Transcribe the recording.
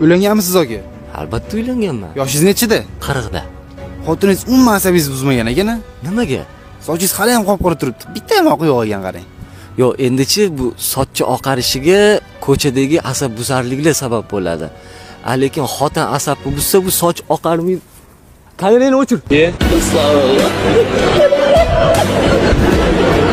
Uylanganmisiz aka? Albatta uylanganman. Yoshingiz nechida? 40 da. Xotiningiz umuman asabingizni buzmagan ekan-a? Nimaga? Sochingiz hali ham qop-qora turibdi. Bitta ham oq yo'g'gan qarang. Yo, endichi bu sochchi oqarishiga ko'chadagi asabbuzarliklar sabab bo'ladi. Lekin xotin asabni buzsa bu soch oqarmaydi. Kamerani o'chir.